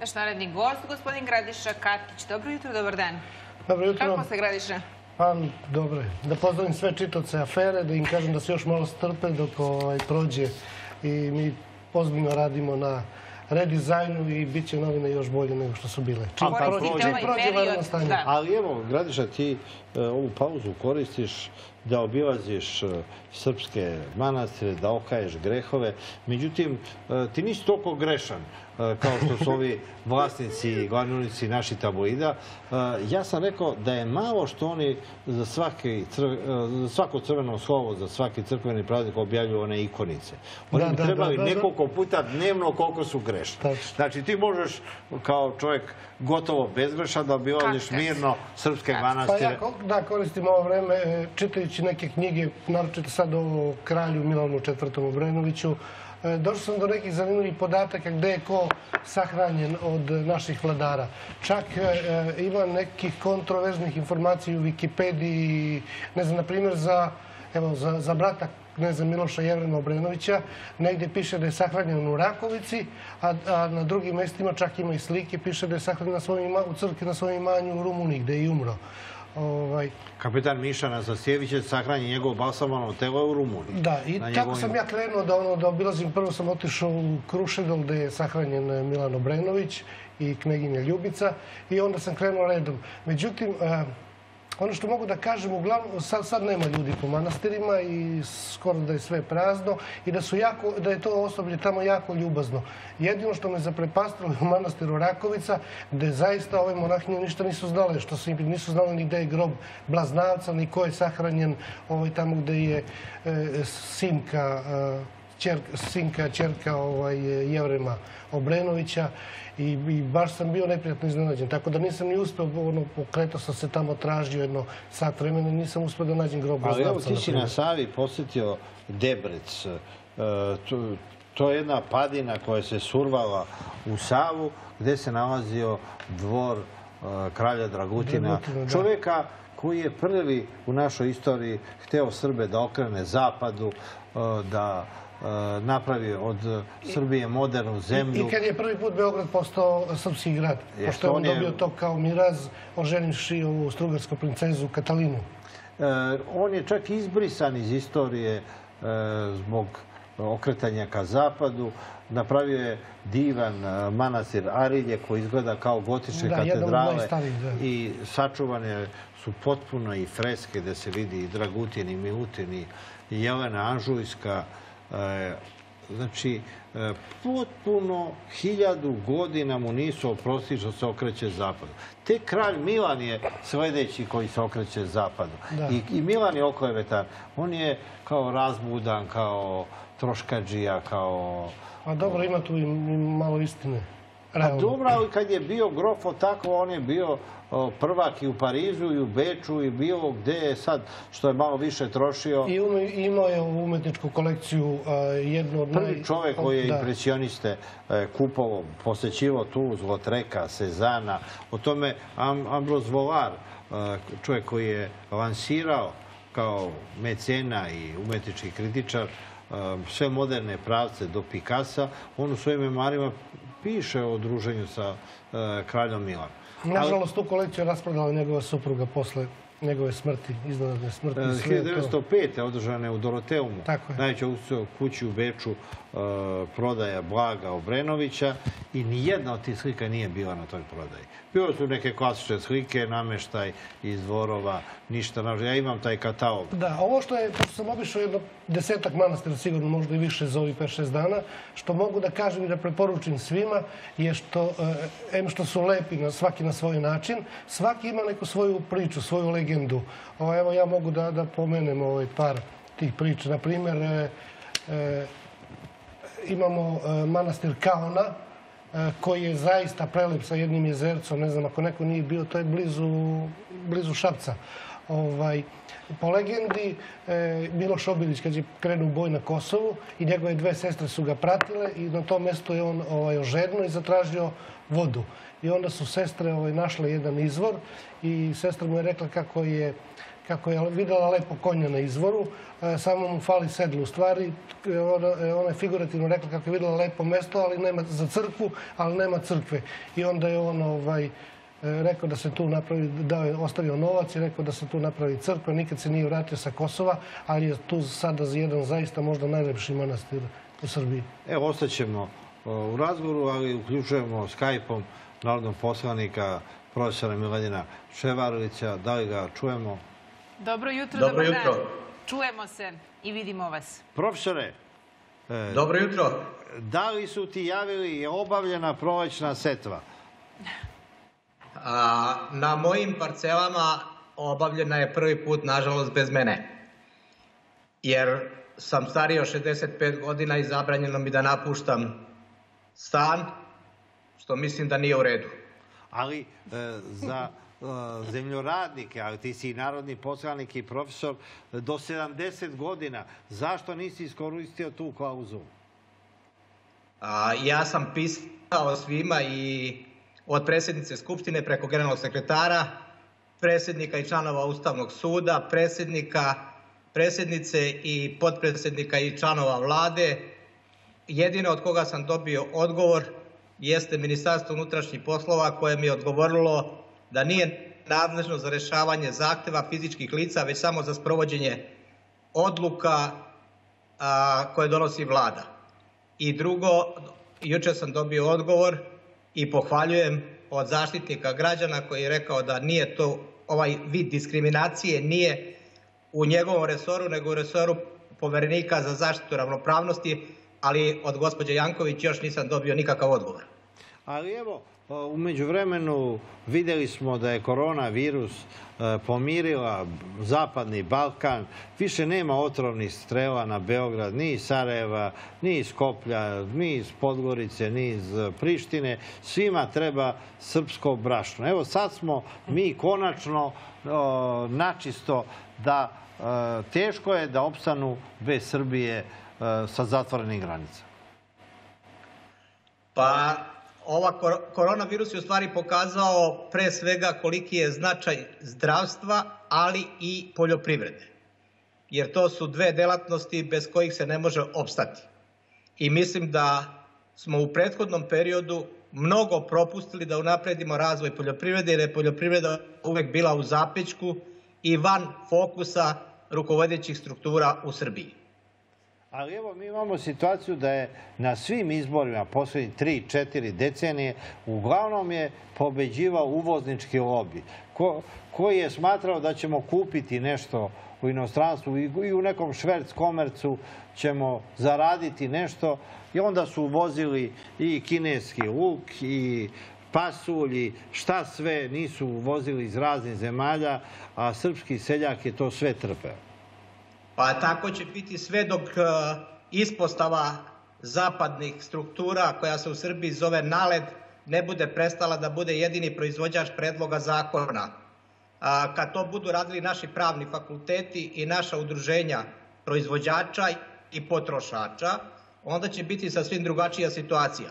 Naš naredni gost, gospodin Gradiša Katić. Dobro jutro, dobar dan. Dobro jutro. Kako se, Gradiša? Pa, dobro. Da pozdravim sve čitaoce afere, da im kažem da se još malo strpe dok prođe i mi ozbiljno radimo na redizajnu i bit će novine još bolje nego što su bile. Čim prođe vanredno stanje. Ali evo, Gradiša, ti ovu pauzu koristiš da obilaziš srpske manastire, da okaješ grehove. Međutim, ti nisi toliko grešan kao što su ovi vlasnici i glavnici naših tabloida. Ja sam rekao da je malo što oni za svako crveno slovo, za svaki crkveni praznik objavljuju one ikonice. Oni bi trebali nekoliko puta dnevno koliko su grešni. Znači ti možeš kao čovjek gotovo bezgrešan da obilaziš mirno srpske manastire. Pa ja koristim ovo vreme čitajući neke knjige, naročito sad o kralju Milanu IV. Obrenoviću. Došao sam do nekih zanimljivih podataka gde je ko sahranjen od naših vladara. Čak ima nekih kontroverznih informacija u Wikipediji, ne znam, na primjer za brata kneza Miloša Jevrema Obrenovića, negdje piše da je sahranjen u Rakovici, a na drugim mjestima čak ima i slike, piše da je sahranjen u crkvi na svojom imanju u Rumuniji, gde je i umro. Kapetan Miša Nasasjević je sahranjen njegovo balsamano telo u Rumuniji. Da, i tako sam ja krenuo da obilazim. Prvo sam otišao u Krušedol gde je sahranjen Milan Obrenović i kneginja Ljubica i onda sam krenuo redom. Međutim, ono što mogu da kažem, uglavnom, sad nema ljudi po manastirima i skoro da je sve prazno i da je to osoblje tamo jako ljubazno. Jedino što me zaprepastilo u manastiru Rakovica, gde zaista ove monahinje ništa nisu znale, što nisu znali ni gde je grob Blaznavca, ni ko je sahranjen tamo gde je sinka, ćerka Jevrema Obrenovića. I baš sam bio neprijatno iznenađen. Tako da nisam ni uspeo, pokretao sam se tamo, tražio jedno sat vremena i nisam uspeo da nađem grob Blaznavca. Ali evo ti si na Savi posjetio Debrec. To je jedna padina koja se survala u Savu gdje se nalazio dvor kralja Dragutina. Čovjeka koji je prvi u našoj istoriji hteo Srbe da okrene zapadu, da napravi od Srbije modernu zemlju. I kad je prvi put Beograd postao srpski grad, pošto je on dobio to kao miraz, oženivši ovu strugarsku princezu Katalinu. On je čak izbrisan iz istorije zbog okretanja ka zapadu. Napravio je divan manastir Arilje koji izgleda kao gotične katedrale i sačuvane su potpuno i freske gde se vidi i Dragutin i Milutin i Jelena Anžujska. Znači, potpuno 1000 godina mu nisu oprostili što se okreće zapadu. Tek kralj Milan je sljedeći koji se okreće zapadu. I Milan je oklevetan. On je kao razbudan, kao troškadžija, kao... A dobro, ima tu i malo istine. A dobro, ali kad je bio grofo tako, on je bio prvak i u Parizu i u Beču i bilo gde je sad, što je malo više trošio. I imao je umetničku kolekciju jednu od prvi čovjek koji je impresioniste kupovao, posjećivao Toulouse, Lautreka, Cezana. O tome Ambroise Vollard, čovjek koji je lansirao kao mecena i umetnički kritičar sve moderne pravce do Picassa, on u svojim memoarima piše o druženju sa kraljom Milanom. Nažalost, tu kolekciju je rasprodala njegova supruga posle njegove smrti, iznenadne smrti. 1905. održane u Doroteumu, najveća kući u Beču, prodaja Blaga Obrenovića i nijedna od tih slika nije bila na toj prodaji. Bilo su neke klasične slike, nameštaj iz dvorova, ništa. Ja imam taj katalog. Da, ovo što je, pošto sam obišao jedno 10-ak manastira, sigurno možda i više za ovih 5-6 dana, što mogu da kažem i da preporučim svima, je što su lepi svaki na svoj način, svaki ima neku svoju priču, svoju legendu. Evo, ja mogu da pomenem par tih priča. Naprimjer, imamo manastir Kaona, koji je zaista prelep sa jednim jezercom, ne znam, ako neko nije bio, to je blizu Šapca. Po legendi, Miloš Obilić, kad je krenuo u boj na Kosovu i njegove dve sestre su ga pratile i na tom mjestu je on ožednuo i zatražio vodu. I onda su sestre našle jedan izvor i sestra mu je rekla kako je vidjela lepo konja na izvoru, samo mu fali sedlo. U stvari, ona je figurativno rekla kako je vidjela lepo mjesto, ali nema za crkvu, ali nema crkve. I onda je on rekao da se tu napravi, ostavio novac i rekao da se tu napravi crkva. Nikad se nije vratio sa Kosova, ali je tu sada jedan zaista možda najlepši manastir u Srbiji. Evo, ostaćemo u razgovoru, ali uključujemo Skype-om narodnog poslanika profesora Miladina Ševarlića. Da li ga čujemo? Dobro jutro, Dobro dobar jutro. dan. Čujemo se i vidimo vas. Profesore, Dobro jutro. da li su ti javili je obavljena prolećna setva? Na mojim parcelama obavljena je prvi put, nažalost, bez mene. Jer sam stariji od 65 godina i zabranjeno mi da napuštam stan, što mislim da nije u redu. Ali za zemljoradnike, ali ti si i narodni poslanik i profesor, do 70 godina, zašto nisi iskoristio tu klauzulu? Ja sam pisao svima i od predsjednice Skupštine preko generalnog sekretara, predsjednika i članova Ustavnog suda, predsjednice i potpredsjednika i članova vlade. Jedino od koga sam dobio odgovor jeste Ministarstvo unutrašnjih poslova koje mi je odgovorilo da nije nadležno za rješavanje zahtjeva fizičkih lica, već samo za sprovođenje odluka koje donosi vlada. I drugo, jučer sam dobio odgovor i pohvaljujem od zaštitnika građana koji je rekao da nije to, ovaj vid diskriminacije nije u njegovom resoru, nego u resoru povjerenika za zaštitu ravnopravnosti, ali od gospođe Janković još nisam dobio nikakav odgovor. Ali evo, u međuvremenu vidjeli smo da je koronavirus pomirila Zapadni Balkan. Više nema otrovnih strela na Beograd, ni iz Sarajeva, ni iz Skoplja, ni iz Podgorice, ni iz Prištine. Svima treba srpsko brašno. Evo sad smo mi konačno načisto da teško je da opstanu bez Srbije sa zatvorenih granica. Pa koronavirus je u stvari pokazao pre svega koliki je značaj zdravstva, ali i poljoprivrede. Jer to su dve delatnosti bez kojih se ne može opstati. I mislim da smo u prethodnom periodu mnogo propustili da unapredimo razvoj poljoprivrede, jer je poljoprivreda uvek bila u zapećku i van fokusa rukovodećih struktura u Srbiji. Ali evo, mi imamo situaciju da je na svim izborima posljednjih 3-4 decenije uglavnom je pobeđivao uvoznički lobby, koji je smatrao da ćemo kupiti nešto u inostranstvu i u nekom šverc komercu ćemo zaraditi nešto i onda su uvozili i kineski luk i pasulj i šta sve nisu uvozili iz raznih zemalja, a srpski seljak je to sve trpeo. Pa tako će biti sve dok ispostava zapadnih struktura koja se u Srbiji zove NALED ne bude prestala da bude jedini proizvođač predloga zakona. Kad to budu radili naši pravni fakulteti i naša udruženja proizvođača i potrošača, onda će biti sasvim drugačija situacija.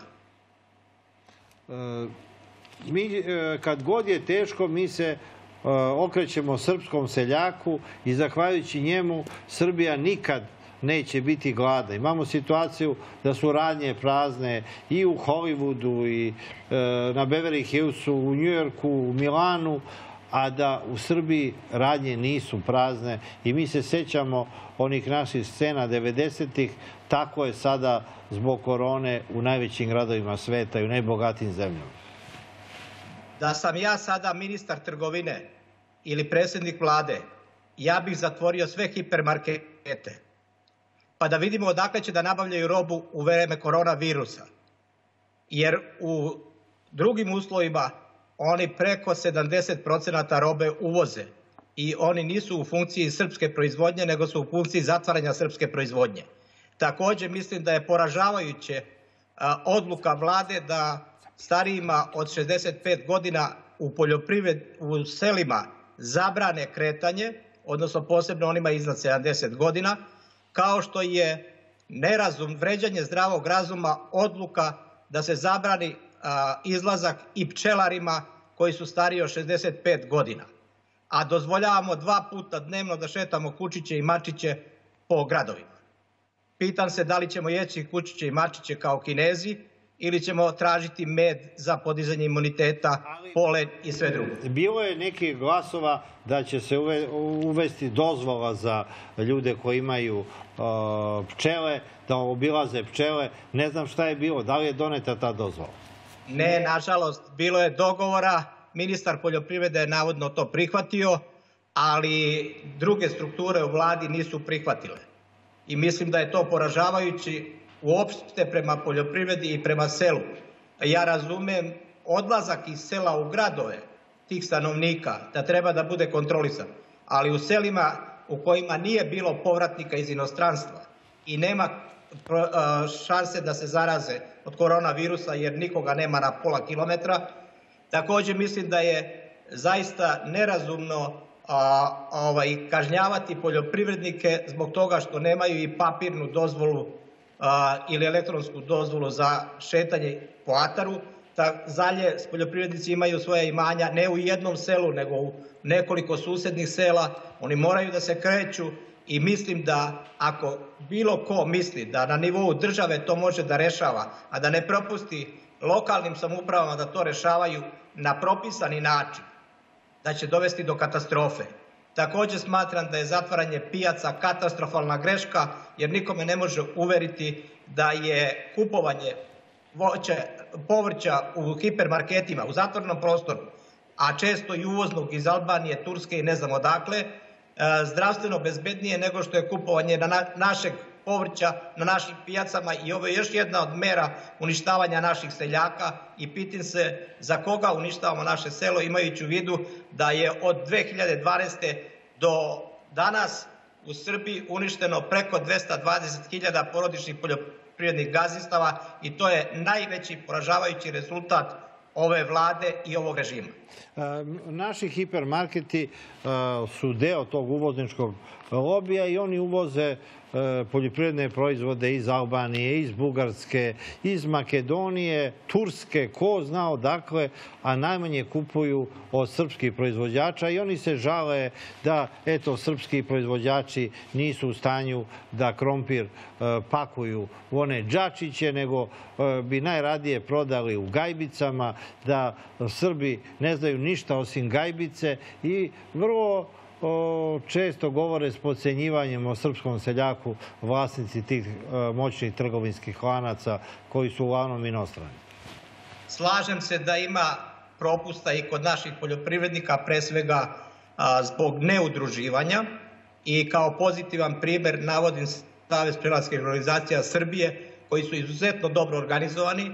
Kad god je teško, mi se okrećemo srpskom seljaku i zahvaljujući njemu Srbija nikad neće biti glada. Imamo situaciju da su radnje prazne i u Hollywoodu i na Beverly Hillsu, u Njujorku, u Milanu, a da u Srbiji radnje nisu prazne i mi se sećamo onih naših scena 90-ih, tako je sada zbog korone u najvećim gradovima sveta i u najbogatijim zemljama. Da sam ja sada ministar trgovine ili predsjednik vlade, ja bih zatvorio sve hipermarkete. Pa da vidimo odakle će da nabavljaju robu u vreme koronavirusa. Jer u drugim uslovima oni preko 70% robe uvoze. I oni nisu u funkciji srpske proizvodnje, nego su u funkciji zatvaranja srpske proizvodnje. Također mislim da je poražavajuće odluka vlade da starijima od 65 godina u selima zabrane kretanje, odnosno posebno onima iznad 70 godina, kao što je vređanje zdravog razuma odluka da se zabrani izlazak i pčelarima koji su stariji od 65 godina. A dozvoljavamo 2 puta dnevno da šetamo kučiće i mačiće po gradovima. Pitam se da li ćemo jeći kučiće i mačiće kao Kinezi ili ćemo tražiti med za podizanje imuniteta, polen i sve drugo. Bilo je nekih glasova da će se uvesti dozvola za ljude koji imaju pčele, da obilaze pčele. Ne znam šta je bilo, da li je doneta ta dozvola? Ne, nažalost, bilo je dogovora. Ministar poljoprivrede je navodno to prihvatio, ali druge strukture u vladi nisu prihvatile. I mislim da je to poražavajući uopšte prema poljoprivredi i prema selu. Ja razumem odlazak iz sela u gradove tih stanovnika da treba da bude kontrolisan, ali u selima u kojima nije bilo povratnika iz inostranstva i nema šanse da se zaraze od koronavirusa jer nikoga nema na pola kilometra, također mislim da je zaista nerazumno kažnjavati poljoprivrednike zbog toga što nemaju i papirnu dozvolu ili elektronsku dozvolu za šetanje po ataru. Zalje poljoprivrednici imaju svoja imanja ne u jednom selu nego u nekoliko susjednih sela. Oni moraju da se kreću i mislim da ako bilo ko misli da na nivou države to može da rešava, a da ne propusti lokalnim samoupravama da to rešavaju na propisani način, da će dovesti do katastrofe. Također smatram da je zatvaranje pijaca katastrofalna greška jer nikome ne može uveriti da je kupovanje povrća u hipermarketima, u zatvorenom prostoru, a često i uvoznog iz Albanije, Turske i ne znam odakle, zdravstveno bezbednije nego što je kupovanje našeg povrća na našim pijacama i ovo je još jedna od mera uništavanja naših seljaka i pitam se za koga uništavamo naše selo imajući u vidu da je od 2012. do danas u Srbiji uništeno preko 220.000 porodičnih poljoprivrednih gazdinstava i to je najveći poražavajući rezultat ove vlade i ovog režima. Naši hipermarketi su deo tog uvozničkog lobija i oni uvoze poljoprivredne proizvode iz Albanije, iz Bugarske, iz Makedonije, Turske, ko zna odakle, a najmanje kupuju od srpskih proizvođača i oni se žale da, eto, srpski proizvođači nisu u stanju da krompir pakuju u one džačiće, nego bi najradije prodali u gajbicama, da Srbi ne znaju ništa osim gajbice i vrlo često govore s podcenjivanjem o srpskom seljaku vlasnici tih moćnih trgovinskih lanaca koji su uglavnom inostrani. Slažem se da ima propusta i kod naših poljoprivrednika, pre svega zbog neudruživanja i kao pozitivan primjer navodim Savez pčelarskih organizacija Srbije koji su izuzetno dobro organizovani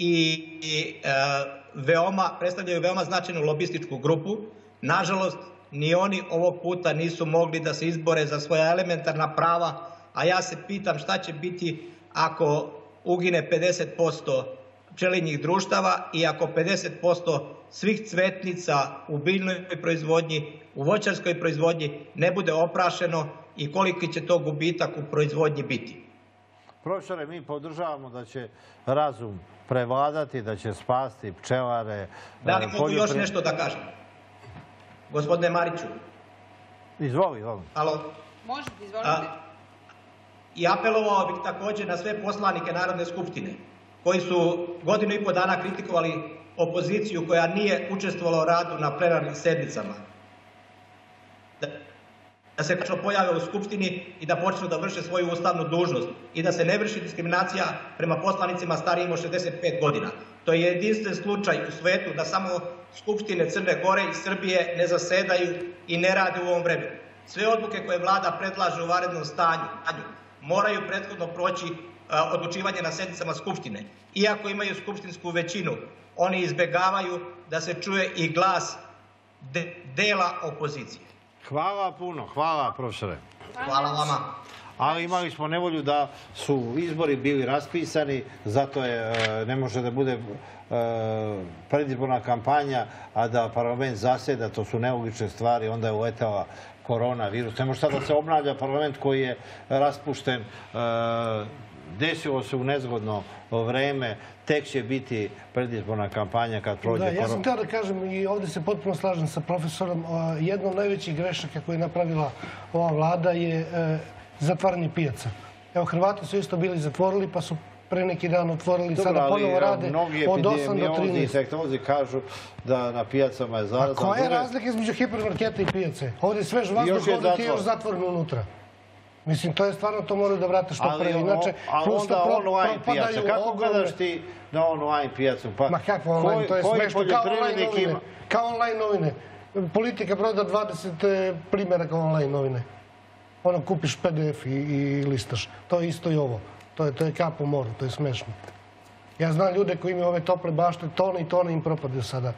i predstavljaju veoma značajnu lobističku grupu. Nažalost, ni oni ovog puta nisu mogli da se izbore za svoja elementarna prava, a ja se pitam šta će biti ako ugine 50% pčelinjih društava i ako 50% svih cvetnica u biljnoj proizvodnji, u voćarskoj proizvodnji ne bude oprašeno i koliki će to gubitak u proizvodnji biti. Profesore, mi podržavamo da će razum prevladati, da će spasti pčelare. Da li mogu još nešto da kažem? Gospodine Mariću. Izvoli. Možete, izvolite. I apelovao bih također na sve poslanike Narodne skupštine koji su 1,5 godina dana kritikovali opoziciju koja nije učestvovala u radu na plenarnim sednicama. Da se konačno pojave u Skupštini i da počnu da vrše svoju ustavnu dužnost i da se ne vrši diskriminacija prema poslanicima starijim od 65 godina. To je jedinstven slučaj u svetu da samo Skupštine Crne Gore i Srbije ne zasedaju i ne rade u ovom vremenu. Sve odluke koje vlada predlaže u vanrednom stanju moraju prethodno proći odlučivanje na sednicama Skupštine. Iako imaju skupštinsku većinu, oni izbegavaju da se čuje i glas dela opozicije. Hvala puno, hvala profesore. Hvala vama. Ali imali smo nevolju da su izbori bili raspisani, zato ne može da bude predizborna kampanja, a da parlament zaseda, to su nelogične stvari, onda je uletela koronavirus. Ne može sad da se obnavlja parlament koji je raspušten. Desilo se u nezgodno vreme, tek će biti predizborna kampanja kad prođe korona. Ja sam htio da kažem i ovdje se potpuno slažem sa profesorom. Jedna od najvećih grešaka koje je napravila ova vlada je zatvaranje pijaca. Evo, Hrvati su isto bili zatvorili pa su pre neki dan otvorili, sada ponovo rade od 8 do 13. Mnogi epidemiolozi kažu da na pijacama je zarazno. A koja je razlika između hipermarketa i pijace? Ovdje je svež vazduh, ovdje ti je još zatvoreno unutra. Mislim, to je stvarno, to moraju da vrate što pre. Inače, ali onda online pijaca. Kako gledaš ti na online pijacu? Ma kako online, to je smešno. Kao online novine. Politika proda 20 primjeraka online novine. Ono, kupiš PDF i listaš. To je isto i ovo. To je kap u moru, to je smešno. Ja znam ljude koji imaju ove tople bašte, tone i tone im propadaju sada.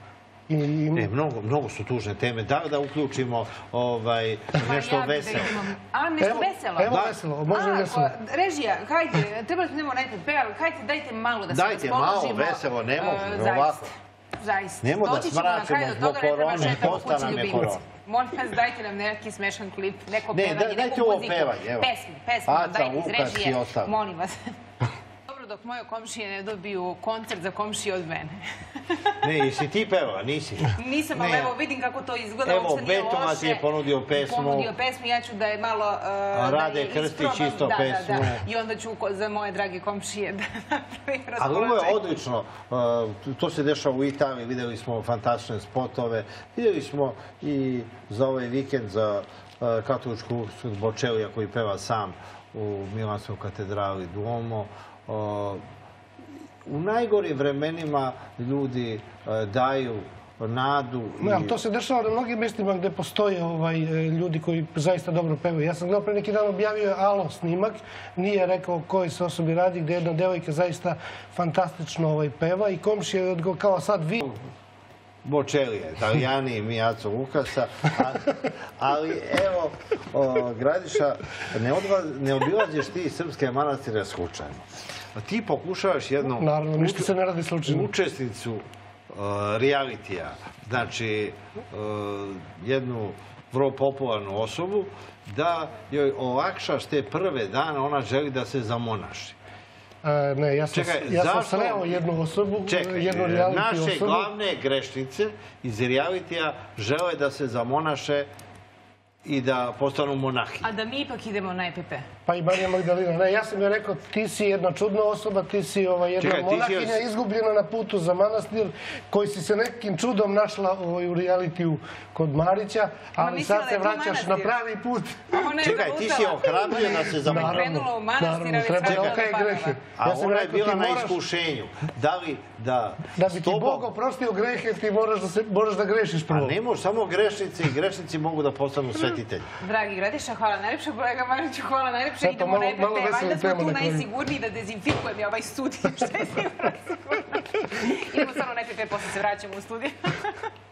Mnogo su tužne teme. Da uključimo nešto veselo. A, nešto veselo? Evo veselo, može veselo. Režija, hajde, trebali smo najpred pevali, hajde dajte malo da se raspoložimo. Dajte malo veselo, ne može, ovako. Zaista. Nemo da smračimo zbog korone, posta nam je korona. Molim vas, dajte nam neki smešan klip, neko pevanje, neku muziku. Dajte ovo pevanje, evo. Pesmu, dajte iz Lukas režije, i ostalo. molim vas. Dobro, dok moje komšije ne dobiju koncert za komšije od mene. Ne, jesi ti pevala, nisi? Nisam, ali evo vidim kako to izgleda, evo, Betoma ti je ponudio pesmu. Ja ću da je malo Rade Krstić isto pesmu. I onda ću za moje drage komšije da napravi raspoloženje. Ali ovo je odlično. To se dešava u Italiji, vidjeli smo fantastične spotove. Vidjeli smo i za ovaj vikend za katoličku Bočelija koji peva sam u Milanskoj katedrali Duomo. U najgorim vremenima ljudi daju nadu. To se dešava na mnogim mjestima gdje postoje ljudi koji zaista dobro pevaju. Ja sam gledao pre neki dan objavio Alo snimak, nije rekao koji se osobi radi, gdje jedna devojka zaista fantastično peva i komšija je kao sad vi. Bočelije, Italijani i mi Aco Lukasa. Ali evo, Gradiša, ne obilaziš ti srpske manastire slučajno. Ti pokušavaš jednu učesnicu realitija, znači jednu vrlo popularnu osobu, da joj olakšaš te prve dane, ona želi da se zamonaši. Ne, ja sam sreo jednu osobu, jednu reality osobu. Naše glavne grešnice iz realitija žele da se zamonaše i da postanu monahi. A da mi ipak idemo na EPP? Pa i Marija Magdalena. Ne, ja sam joj rekao, ti si jedna čudna osoba, ti si jedna monahinja izgubljena na putu za manastir, koji si se nekim čudom našla u realitiju kod Marića, ali sad se vraćaš na pravi put. Čekaj, ti si ohrabrio da se zamonaš. Krenula u manastir, ali treba da okaje grehe. A ona je bila na iskušenju. Da li da... Da bi ti Bog oprostio grehe, ti moraš da grešiš prvo. A ne možeš, samo grešnici i grešnici mogu da postanu svetitelji. Dragi Gradiša, hvala najljepše, kolega Mariću, hvala najljepše. Idemo na EPP, valjda smo tu najsigurniji da dezinfikujem ovaj studij. Šta je sigurno? Idemo samo na EPP, posle se vraćamo u studiju.